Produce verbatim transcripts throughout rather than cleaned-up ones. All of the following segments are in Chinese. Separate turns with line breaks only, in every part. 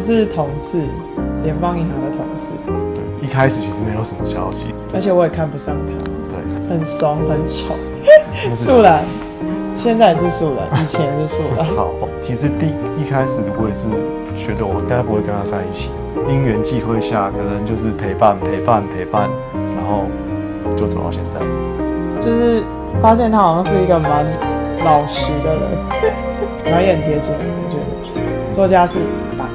是同事，联邦银行的同事。
对，一开始其实没有什么交集，
而且我也看不上他。
对，
很怂很丑。素人，现在也是素人，以前也是素人。
好，其实第一开始我也是觉得我应该不会跟他在一起，因缘际会下，可能就是陪伴陪伴陪伴，然后就走到现在。
就是发现他好像是一个蛮老实的人，然后也很贴心，我觉得做家事大。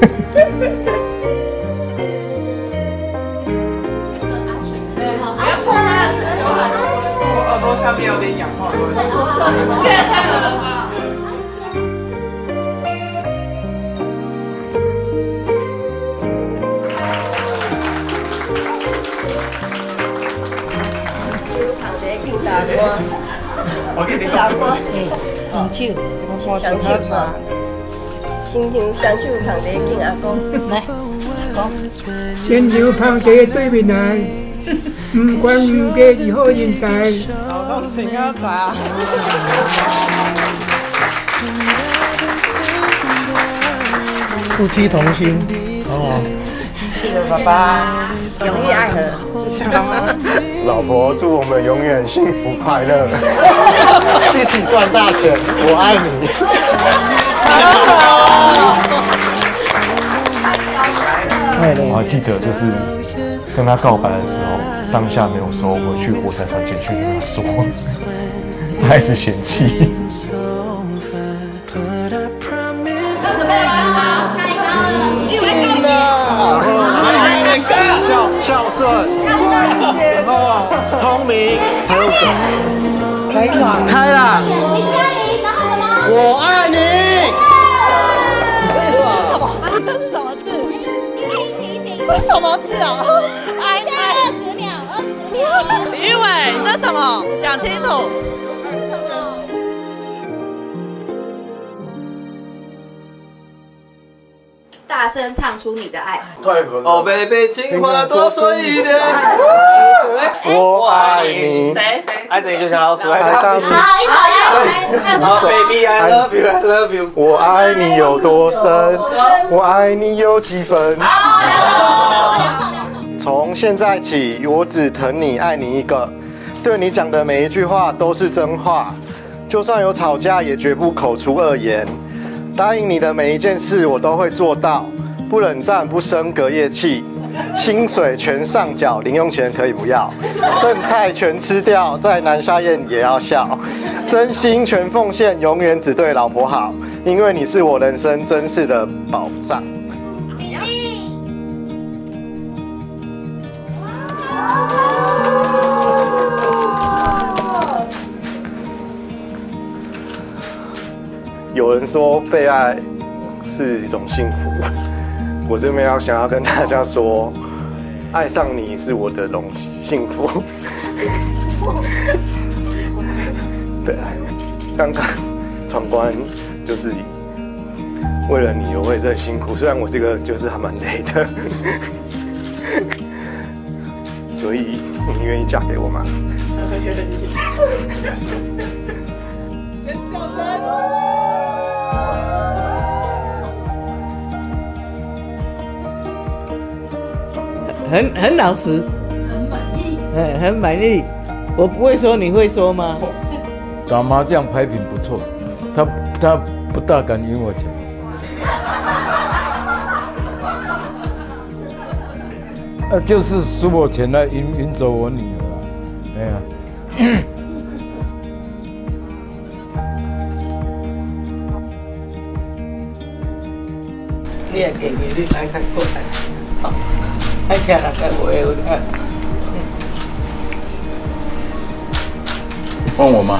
耳朵下面有点氧化。这也太恶了吧！
我给你
打歌，
红手，
我请他茶。
亲像双手捧在敬阿公，
来，讲。
亲像捧在对面来。不管不过是好人才，
劳动请阿茶。
夫妻同心，哦。
谢谢爸爸，
永浴爱河。
谢谢妈妈。
老婆，祝我们永远幸福快乐，一起赚大钱，我爱你。我还记得就是跟他告白的时候。当下没有说回去，我才传简讯跟他说，他一直嫌弃。
准备了，
孝孝顺，然后聪明，还有开朗，开朗。我爱你。
这是什么字？这是什么字啊？爱爱。于伟，你这什么？讲清楚。
大声唱出你的爱。
哦，baby， 情话多说一点。
我爱你。
谁谁？爱着你就像老鼠爱
大米。好，一首要。
好 ，baby I love you I love you。
我爱你有多深？我爱你有几分？从现在起，我只疼你，爱你一个。对你讲的每一句话都是真话，就算有吵架，也绝不口出恶言。答应你的每一件事，我都会做到。不冷战，不生隔夜气。薪水全上缴，零用钱可以不要。剩菜全吃掉，再难下咽也要笑。真心全奉献，永远只对老婆好，因为你是我人生真实的保障。有人说被爱是一种幸福，我这边要想要跟大家说，爱上你是我的荣幸福。对，刚刚闯关就是为了你，我也是很辛苦，虽然我这个就是还蛮累的，所以你愿意嫁给我吗？愿意。尖叫声！
很很老实，很满意，很很满意。我不会说，你会说吗？
打麻将牌品不错，他他不大敢赢我钱。呃，就是输我钱来赢赢走我女儿啊，哎呀。
你也给给你来看过来，好，看起来看我也会看。
问我吗？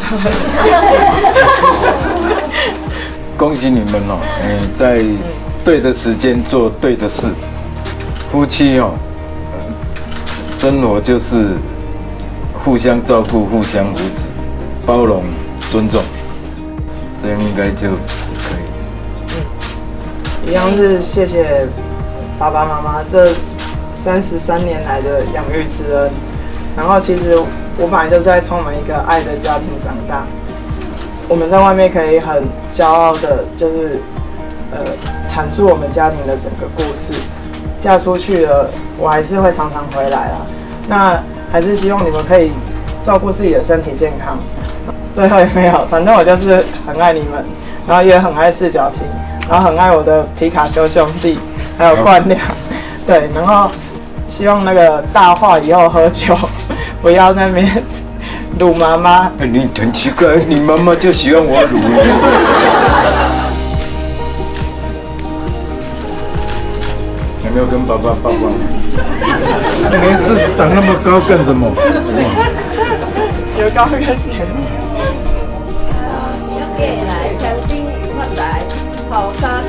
恭喜你们哦，哎，在对的时间做对的事。夫妻哦，生活就是互相照顾、互相扶持、包容、尊重，这样应该就可以。
一样是谢谢爸爸妈妈这三十三年来的养育之恩。然后其实我本来就在充满一个爱的家庭长大，我们在外面可以很骄傲的，就是呃阐述我们家庭的整个故事。嫁出去了，我还是会常常回来啦。那还是希望你们可以照顾自己的身体健康。最后也没有，反正我就是很爱你们，然后也很爱四角亭，然后很爱我的皮卡丘兄弟，还有冠良，对，然后希望那个大话以后喝酒不要那边辱妈妈。
哎，你很奇怪，你妈妈就喜欢我辱你。有没有跟爸爸抱抱？没事，长那么高干什么？
有高跟鞋。
要过来，乡亲发财，后生